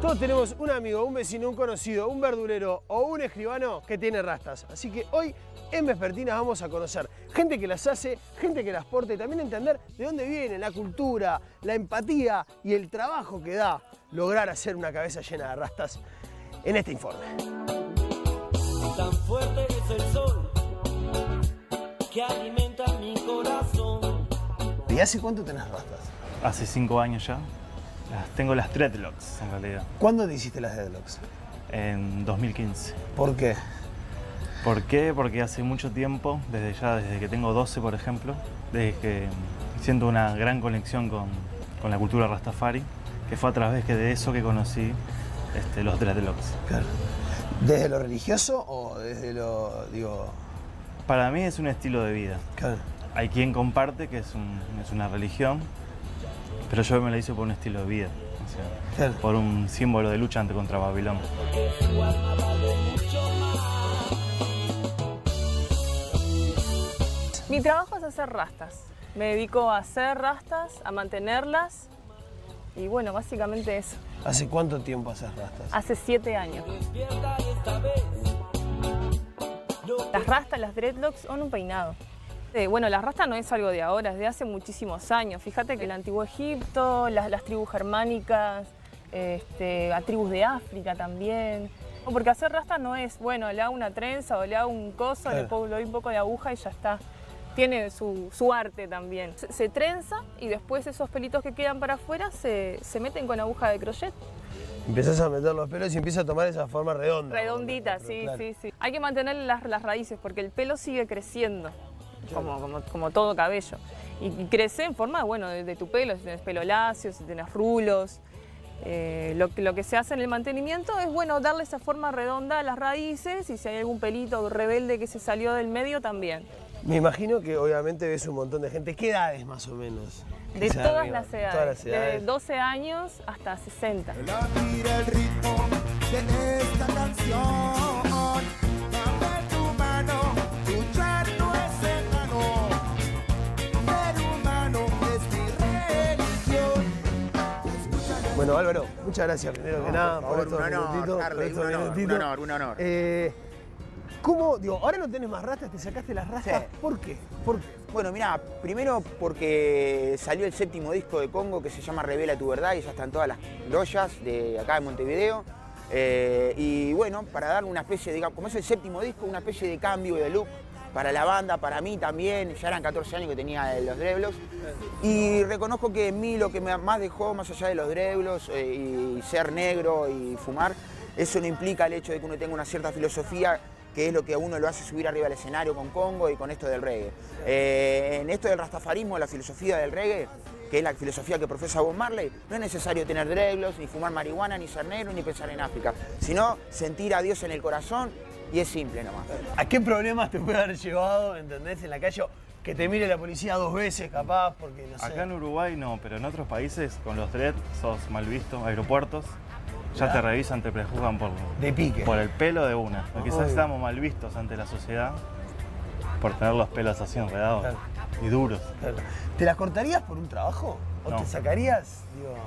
Todos tenemos un amigo, un vecino, un conocido, un verdulero o un escribano que tiene rastas. Así que hoy en Vespertinas vamos a conocer gente que las hace, gente que las porta y también entender de dónde viene la cultura, la empatía y el trabajo que da lograr hacer una cabeza llena de rastas en este informe. Tan fuerte es el sol que alimenta mi corazón. ¿Y hace cuánto tenés rastas? Hace 5 años ya. Tengo las dreadlocks en realidad. ¿Cuándo te hiciste las dreadlocks? En 2015. ¿Por qué? ¿Por qué? Porque hace mucho tiempo, desde que tengo 12 por ejemplo, desde que siento una gran conexión con la cultura Rastafari, que fue a través de eso que conocí los dreadlocks. Claro. ¿Desde lo religioso o desde lo, Para mí es un estilo de vida. Claro. Hay quien comparte que es una religión, pero yo me la hice por un estilo de vida, o sea, claro, por un símbolo de lucha contra Babilón. Mi trabajo es hacer rastas. Me dedico a hacer rastas, a mantenerlas y bueno, básicamente eso. ¿Hace cuánto tiempo haces rastas? Hace 7 años. Las rastas, las dreadlocks son un peinado. Bueno, la rasta no es algo de ahora, es de hace muchísimos años. Fíjate que el antiguo Egipto, las tribus germánicas, a tribus de África también. Porque hacer rasta no es, bueno, le hago una trenza o le hago un coso, claro, le doy un poco de aguja y ya está. Tiene su arte también. Se trenza y después esos pelitos que quedan para afuera se meten con aguja de crochet. Empezás a meter los pelos y empieza a tomar esa forma redonda. Redondita, sí, claro, sí. Hay que mantener las raíces porque el pelo sigue creciendo. Como todo cabello. Y crece en forma, bueno, de tu pelo, si tenés pelo lacio, si tenés rulos. Lo que se hace en el mantenimiento es, bueno, darle esa forma redonda a las raíces y si hay algún pelito rebelde que se salió del medio, también. Me imagino que obviamente ves un montón de gente. ¿Qué edades más o menos? De todas las edades, de 12 años hasta 60. El ritmo de esta canción. Bueno, Álvaro, muchas gracias primero que nada por estos minutitos. Un honor. ¿Cómo? Ahora no tenés más rastas, te sacaste las rastas. Sí. ¿Por qué? Bueno, mirá, primero porque salió el 7º disco de Congo que se llama Revela tu verdad y ya están todas las loyas de acá de Montevideo. Y bueno, para darle una especie, digamos, como es el 7º disco, una especie de cambio de look para la banda, para mí también. Ya eran 14 años que tenía los dreadlocks. Y reconozco que en mí lo que más dejó, más allá de los dreadlocks y ser negro y fumar, eso no implica el hecho de que uno tenga una cierta filosofía, que es lo que a uno lo hace subir arriba al escenario con Congo y con esto del reggae. En esto del rastafarismo, la filosofía del reggae, que es la filosofía que profesa Bob Marley, no es necesario tener dreadlocks, ni fumar marihuana, ni ser negro, ni pensar en África, sino sentir a Dios en el corazón y es simple nomás. ¿A qué problemas te puede haber llevado, entendés, en la calle? Que te mire la policía 2 veces, capaz, porque no sé. Acá en Uruguay no, pero en otros países con los dread sos mal visto, aeropuertos. Ya te revisan, te prejuzgan por el pelo de una. Porque quizás estamos mal vistos ante la sociedad por tener los pelos así enredados, claro, y duros. Claro. ¿Te las cortarías por un trabajo? ¿O te sacarías?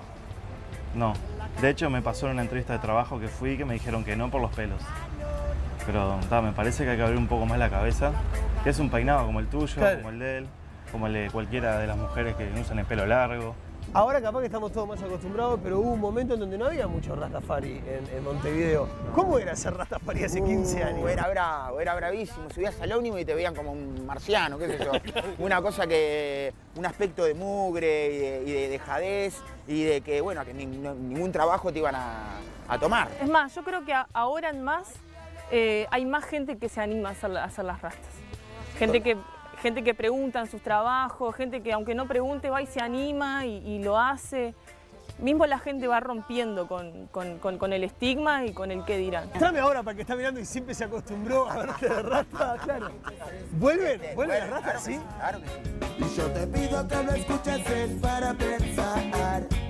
No. De hecho, me pasó en una entrevista de trabajo que fui que me dijeron que no por los pelos. Pero me parece que hay que abrir un poco más la cabeza. Que es un peinado como el tuyo, claro, como el de él, como el de cualquiera de las mujeres que usan el pelo largo. Ahora capaz que estamos todos más acostumbrados, pero hubo un momento en donde no había mucho Rastafari en Montevideo. ¿Cómo era ser Rastafari hace 15 años? Era bravo, era bravísimo. Subías al ómnibus y te veían como un marciano, qué sé yo. Una cosa que, un aspecto de mugre y de dejadez y de que, bueno, que ningún trabajo te iban a tomar. Es más, yo creo que ahora en más hay más gente que se anima a hacer las rastas. Gente que pregunta en sus trabajos, gente que aunque no pregunte va y se anima y lo hace. Mismo la gente va rompiendo con el estigma y con el qué dirán. Tráeme ahora para que está mirando y siempre se acostumbró a verte de rasta, claro. ¿Vuelven las rastas, sí? Claro que sí. Y yo te pido que lo escuches para pensar.